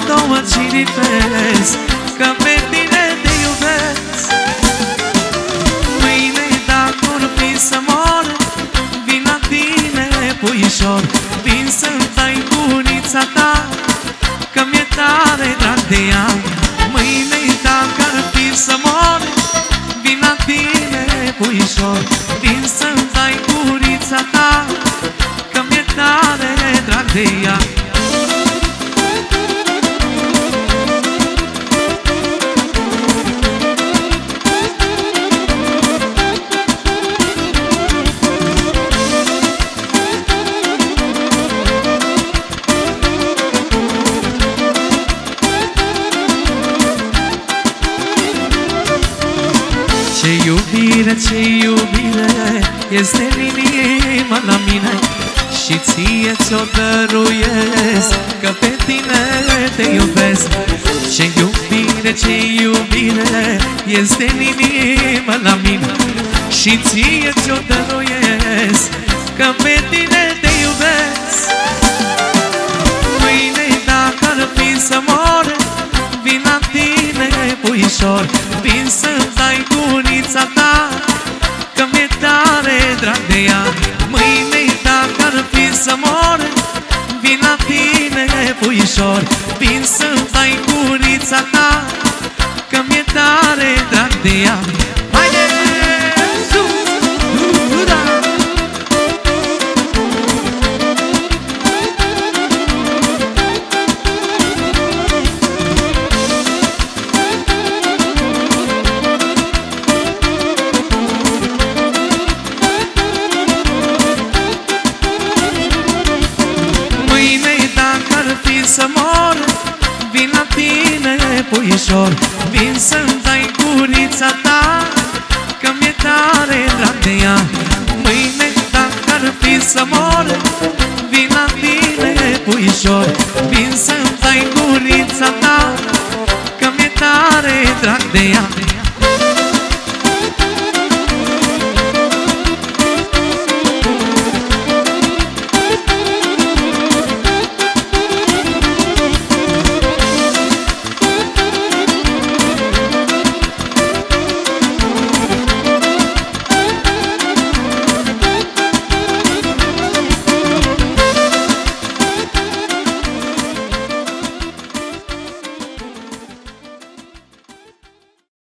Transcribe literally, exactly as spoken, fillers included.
două ciripesc, că pe tine te iubesc. Mâine dacă or fi să mor, vin la tine, puișor, vin să-mi tai gurița ta, că mi-e tare drag de ea. Mâine dacă ar fi să mor, vin la tine, puișor, vin să-mi tai gurița ta, că mi-e tare drag de ea. Ce iubire, ce iubire este în inima la mine, și ție ți-o dăruiesc, că pe tine te iubesc. Ce iubire, ce iubire este în inima la mine, și ție ți-o dăruiesc, că pe tine te iubesc. Mâine dacă ar fi să mor, vin la tine, puișor, vin să-mi tai gurița ta, că mi-e tare drag de ea. Mâine dacă ar fi să mor, vin la tine, puișor, vin să-mi tai gurița ta, că mi-e tare drag de ea. Haide! Să mor, vin la tine, puișor, vin să-mi tai gurița ta, că mi-e tare drag de ea. Mâine dacă ar fi să mor, vin la tine, puișor, vin să-mi tai gurița ta, că mi-e tare drag de ea.